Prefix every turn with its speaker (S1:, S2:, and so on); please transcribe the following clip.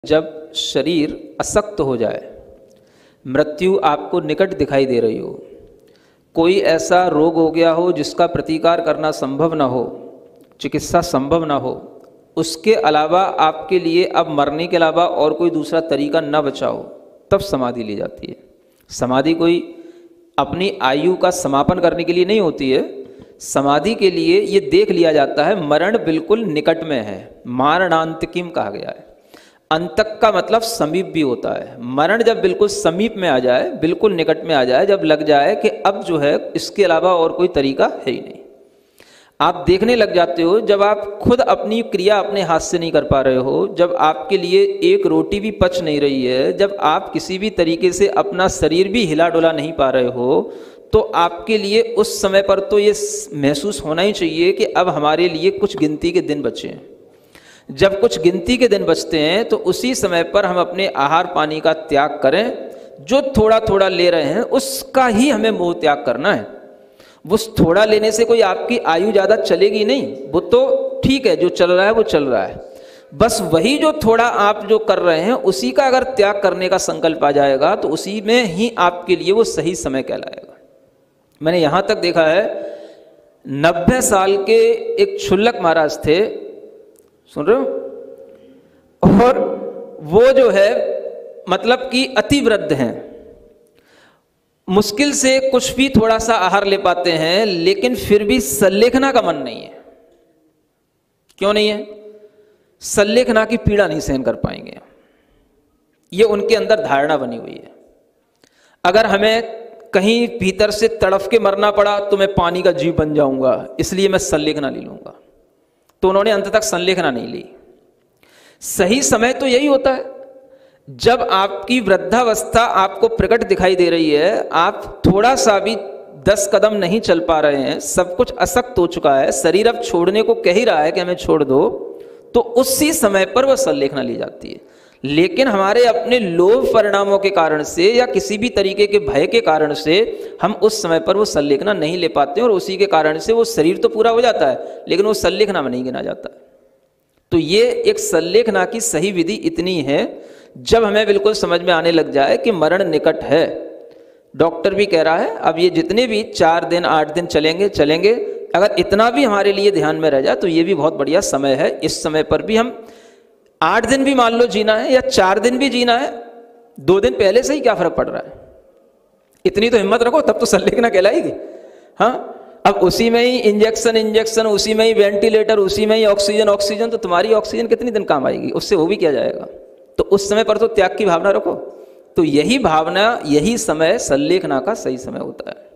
S1: जब शरीर असक्त हो जाए, मृत्यु आपको निकट दिखाई दे रही हो, कोई ऐसा रोग हो गया हो जिसका प्रतिकार करना संभव ना हो, चिकित्सा संभव ना हो, उसके अलावा आपके लिए अब मरने के अलावा और कोई दूसरा तरीका न बचा हो, तब समाधि ली जाती है। समाधि कोई अपनी आयु का समापन करने के लिए नहीं होती है। समाधि के लिए ये देख लिया जाता है मरण बिल्कुल निकट में है, मारणांतिकीम कहा गया है। अंतक का मतलब समीप भी होता है। मरण जब बिल्कुल समीप में आ जाए, बिल्कुल निकट में आ जाए, जब लग जाए कि अब जो है इसके अलावा और कोई तरीका है ही नहीं, आप देखने लग जाते हो। जब आप खुद अपनी क्रिया अपने हाथ से नहीं कर पा रहे हो, जब आपके लिए एक रोटी भी पच नहीं रही है, जब आप किसी भी तरीके से अपना शरीर भी हिला डुला नहीं पा रहे हो, तो आपके लिए उस समय पर तो ये महसूस होना ही चाहिए कि अब हमारे लिए कुछ गिनती के दिन बचे हैं। जब कुछ गिनती के दिन बचते हैं तो उसी समय पर हम अपने आहार पानी का त्याग करें। जो थोड़ा थोड़ा ले रहे हैं उसका ही हमें मोह त्याग करना है। वो थोड़ा लेने से कोई आपकी आयु ज़्यादा चलेगी नहीं, वो तो ठीक है, जो चल रहा है वो चल रहा है। बस वही जो थोड़ा आप जो कर रहे हैं उसी का अगर त्याग करने का संकल्प आ जाएगा तो उसी में ही आपके लिए वो सही समय कहलाएगा। मैंने यहाँ तक देखा है, 90 साल के एक क्षुल्लक महाराज थे, सुन रहे हो, और वो जो है मतलब कि अति वृद्ध हैं, मुश्किल से कुछ भी थोड़ा सा आहार ले पाते हैं, लेकिन फिर भी सल्लेखना का मन नहीं है। क्यों नहीं है? सल्लेखना की पीड़ा नहीं सहन कर पाएंगे। ये उनके अंदर धारणा बनी हुई है। अगर हमें कहीं भीतर से तड़फ के मरना पड़ा तो मैं पानी का जीव बन जाऊंगा, इसलिए मैं सल्लेखना ले लूंगा। तो उन्होंने अंत तक संलेखना नहीं ली। सही समय तो यही होता है जब आपकी वृद्धावस्था आपको प्रकट दिखाई दे रही है, आप थोड़ा सा भी 10 कदम नहीं चल पा रहे हैं, सब कुछ असक्त हो चुका है, शरीर अब छोड़ने को कह ही रहा है कि हमें छोड़ दो, तो उसी समय पर वह संलेखना ली जाती है। लेकिन हमारे अपने लोभ परिणामों के कारण से या किसी भी तरीके के भय के कारण से हम उस समय पर वो संलेखना नहीं ले पाते, और उसी के कारण से वो शरीर तो पूरा हो जाता है लेकिन वो संलेखना में नहीं गिना जाता। तो ये एक संलेखना की सही विधि इतनी है, जब हमें बिल्कुल समझ में आने लग जाए कि मरण निकट है। डॉक्टर भी कह रहा है अब ये जितने भी 4 दिन 8 दिन चलेंगे, अगर इतना भी हमारे लिए ध्यान में रह जाए तो ये भी बहुत बढ़िया समय है। इस समय पर भी हम 8 दिन भी मान लो जीना है या 4 दिन भी जीना है, 2 दिन पहले से ही क्या फर्क पड़ रहा है? इतनी तो हिम्मत रखो, तब तो संलेखना कहलाएगी। हाँ, अब उसी में ही इंजेक्शन, उसी में ही वेंटिलेटर, उसी में ही ऑक्सीजन, तो तुम्हारी ऑक्सीजन कितनी दिन काम आएगी? उससे वो भी किया जाएगा। तो उस समय पर तो त्याग की भावना रखो। तो यही भावना, यही समय संलेखना का सही समय होता है।